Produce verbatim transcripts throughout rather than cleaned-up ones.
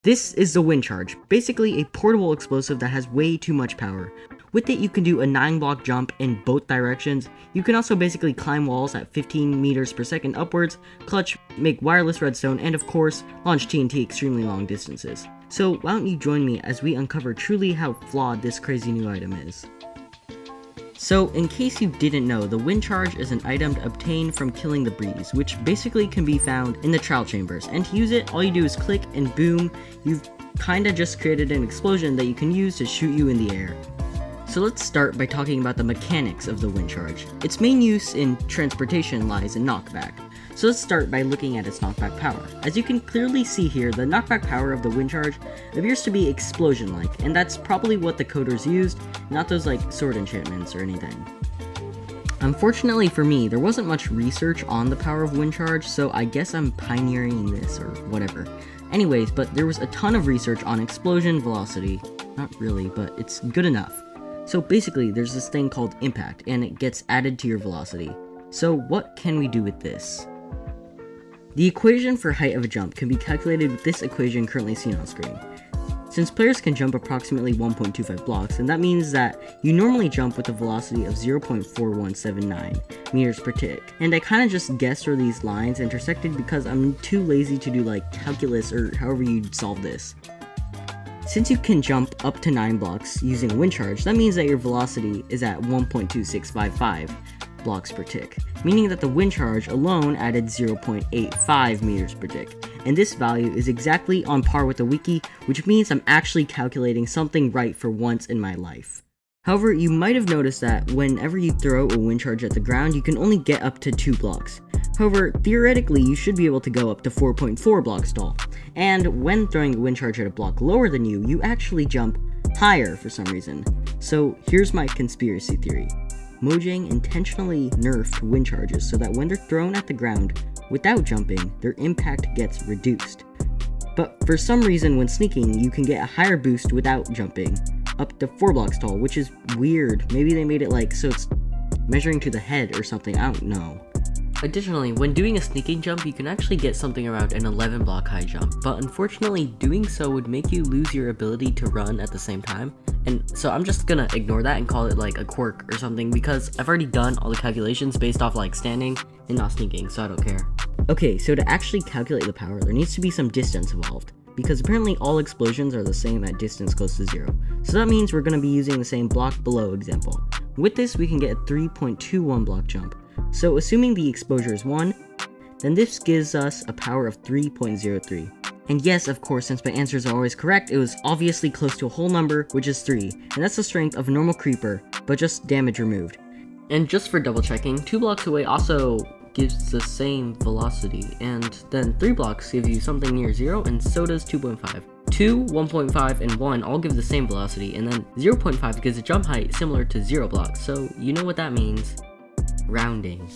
This is the wind charge, basically a portable explosive that has way too much power. With it, you can do a nine block jump in both directions. You can also basically climb walls at fifteen meters per second upwards, clutch, make wireless redstone, and of course, launch T N T extremely long distances. So why don't you join me as we uncover truly how flawed this crazy new item is. So, in case you didn't know, the wind charge is an item obtained from killing the breeze, which basically can be found in the trial chambers, and to use it, all you do is click and boom, you've kinda just created an explosion that you can use to shoot you in the air. So let's start by talking about the mechanics of the wind charge. Its main use in transportation lies in knockback. So let's start by looking at its knockback power. As you can clearly see here, the knockback power of the wind charge appears to be explosion-like, and that's probably what the coders used, not those like sword enchantments or anything. Unfortunately for me, there wasn't much research on the power of wind charge, so I guess I'm pioneering this or whatever. Anyways, but there was a ton of research on explosion velocity. Not really, but it's good enough. So basically, there's this thing called impact, and it gets added to your velocity. So what can we do with this? The equation for height of a jump can be calculated with this equation currently seen on screen. Since players can jump approximately one point two five blocks, and that means that you normally jump with a velocity of zero point four one seven nine meters per tick. And I kinda just guessed where these lines intersected because I'm too lazy to do like calculus or however you'd solve this. Since you can jump up to nine blocks using a wind charge, that means that your velocity is at one point two six five five blocks per tick, meaning that the wind charge alone added zero point eight five meters per tick, and this value is exactly on par with the wiki, which means I'm actually calculating something right for once in my life. However, you might have noticed that whenever you throw a wind charge at the ground, you can only get up to two blocks. However, theoretically, you should be able to go up to four point four blocks tall, and when throwing a wind charge at a block lower than you, you actually jump higher for some reason. So here's my conspiracy theory. Mojang intentionally nerfed wind charges so that when they're thrown at the ground without jumping, their impact gets reduced. But for some reason when sneaking, you can get a higher boost without jumping, up to four blocks tall, which is weird. Maybe they made it like so it's measuring to the head or something, I don't know. Additionally, when doing a sneaking jump, you can actually get something around an eleven block high jump, but unfortunately doing so would make you lose your ability to run at the same time, and so I'm just gonna ignore that and call it like a quirk or something because I've already done all the calculations based off like standing and not sneaking, so I don't care. Okay, so to actually calculate the power, there needs to be some distance involved, because apparently all explosions are the same at distance close to zero, so that means we're gonna be using the same block below example. With this, we can get a three point two one block jump. So assuming the exposure is one, then this gives us a power of three point zero three. And yes, of course, since my answers are always correct, it was obviously close to a whole number, which is three, and that's the strength of a normal creeper, but just damage removed. And just for double checking, two blocks away also gives the same velocity, and then three blocks give you something near zero, and so does two point five. two, one point five, and one all give the same velocity, and then zero point five gives a jump height similar to zero blocks, so you know what that means. Rounding.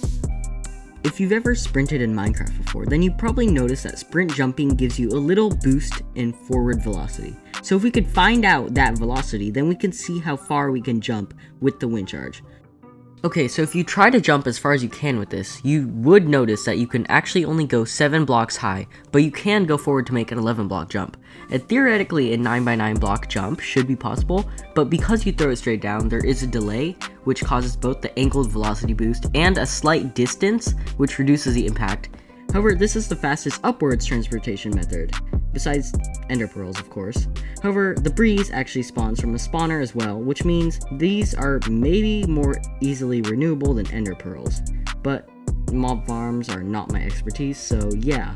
If you've ever sprinted in Minecraft before, then you probably noticed that sprint jumping gives you a little boost in forward velocity. So if we could find out that velocity, then we can see how far we can jump with the wind charge. Okay, so if you try to jump as far as you can with this, you would notice that you can actually only go seven blocks high, but you can go forward to make an eleven block jump. And theoretically, a nine by nine block jump should be possible, but because you throw it straight down, there is a delay, which causes both the angled velocity boost and a slight distance, which reduces the impact. However, this is the fastest upwards transportation method, besides ender pearls, of course. However, the breeze actually spawns from a spawner as well, which means these are maybe more easily renewable than ender pearls. But mob farms are not my expertise, so yeah.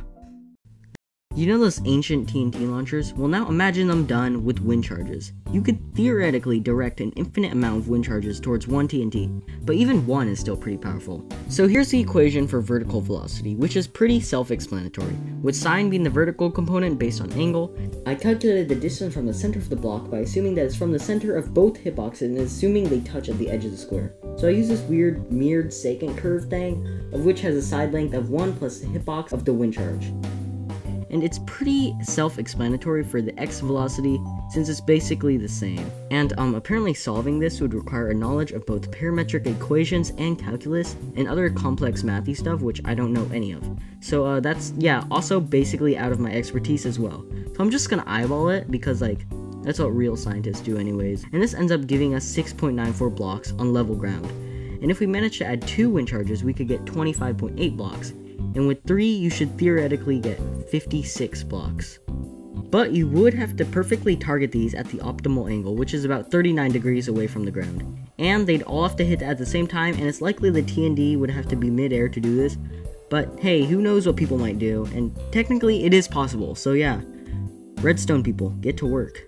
You know those ancient T N T launchers? Well, now imagine them done with wind charges. You could theoretically direct an infinite amount of wind charges towards one T N T, but even one is still pretty powerful. So here's the equation for vertical velocity, which is pretty self-explanatory, with sine being the vertical component based on angle. I calculated the distance from the center of the block by assuming that it's from the center of both hitboxes and assuming they touch at the edge of the square. So I use this weird mirrored secant curve thing, of which has a side length of one plus the hitbox of the wind charge. and it's pretty self-explanatory for the X velocity since it's basically the same. And um, apparently solving this would require a knowledge of both parametric equations and calculus and other complex mathy stuff which I don't know any of. So uh, that's, yeah, also basically out of my expertise as well. So I'm just gonna eyeball it because like, that's what real scientists do anyways. And this ends up giving us six point nine four blocks on level ground. And if we manage to add two wind charges, we could get twenty-five point eight blocks. And with three, you should theoretically get fifty-six blocks. But you would have to perfectly target these at the optimal angle, which is about thirty-nine degrees away from the ground. And they'd all have to hit at the same time, and it's likely the T N D would have to be mid-air to do this. But hey, who knows what people might do, and technically it is possible, so yeah. Redstone people, get to work.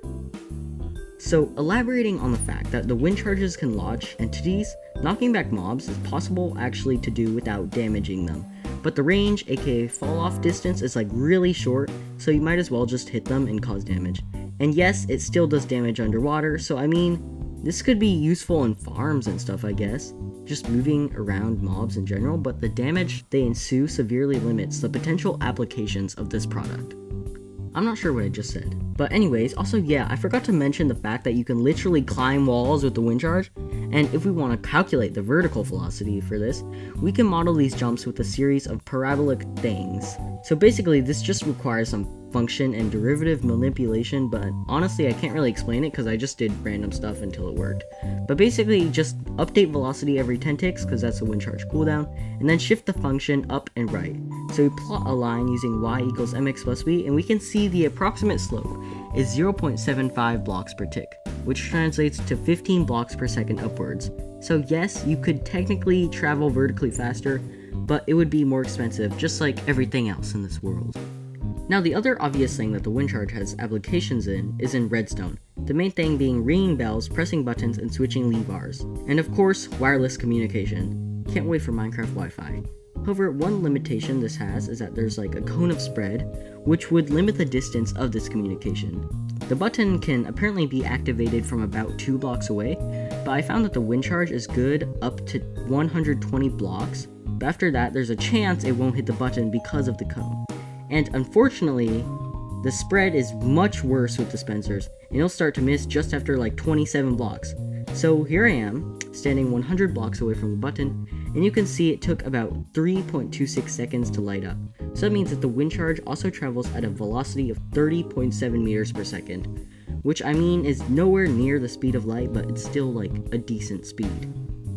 So, elaborating on the fact that the wind charges can launch entities, knocking back mobs is possible actually to do without damaging them. But the range, aka fall off distance, is like really short, so you might as well just hit them and cause damage. And yes, it still does damage underwater, so I mean, this could be useful in farms and stuff I guess, just moving around mobs in general, but the damage they ensue severely limits the potential applications of this product. I'm not sure what I just said. But anyways, also yeah, I forgot to mention the fact that you can literally climb walls with the wind charge, and if we want to calculate the vertical velocity for this, we can model these jumps with a series of parabolic things. So basically, this just requires some function and derivative manipulation, but honestly I can't really explain it because I just did random stuff until it worked. But basically, just update velocity every ten ticks because that's a wind charge cooldown, and then shift the function up and right. So we plot a line using y equals mx plus b, and we can see the approximate slope is zero point seven five blocks per tick, which translates to fifteen blocks per second upwards. So yes, you could technically travel vertically faster, but it would be more expensive, just like everything else in this world. Now the other obvious thing that the wind charge has applications in is in redstone, the main thing being ringing bells, pressing buttons, and switching levers. And of course, wireless communication. Can't wait for Minecraft Wi-Fi. However, one limitation this has is that there's like a cone of spread, which would limit the distance of this communication. The button can apparently be activated from about two blocks away, but I found that the wind charge is good up to one hundred twenty blocks, but after that there's a chance it won't hit the button because of the cone. And unfortunately, the spread is much worse with dispensers, and it'll start to miss just after like twenty-seven blocks. So here I am, standing one hundred blocks away from the button, and you can see it took about three point two six seconds to light up. So that means that the wind charge also travels at a velocity of thirty point seven meters per second, which I mean is nowhere near the speed of light, but it's still like a decent speed.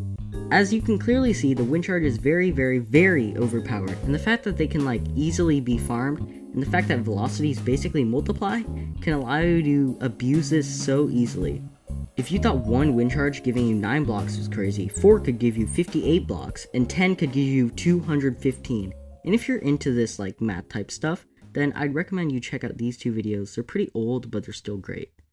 As you can clearly see, the wind charge is very, very, very overpowered, and the fact that they can like easily be farmed, and the fact that velocities basically multiply, can allow you to abuse this so easily. If you thought one wind charge giving you nine blocks was crazy, four could give you fifty-eight blocks, and ten could give you two hundred fifteen. And if you're into this like math type stuff, then I'd recommend you check out these two videos. They're pretty old, but they're still great.